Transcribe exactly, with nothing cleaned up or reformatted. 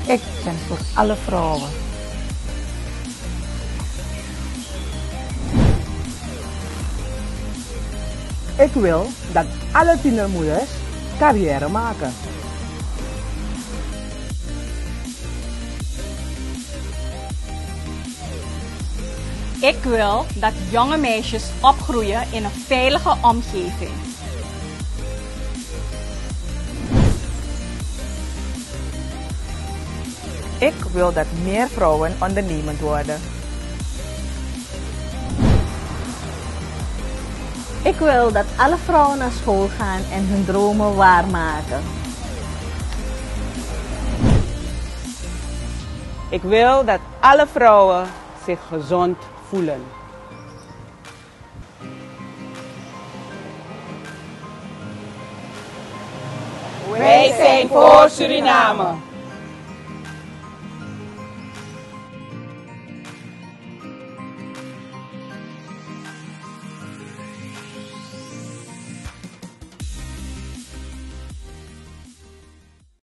Ik ben voor alle vrouwen. Ik wil dat alle tienermoeders carrière maken. Ik wil dat jonge meisjes opgroeien in een veilige omgeving. Ik wil dat meer vrouwen ondernemend worden. Ik wil dat alle vrouwen naar school gaan en hun dromen waarmaken. Ik wil dat alle vrouwen zich gezond voelen. Wij zijn voor Suriname.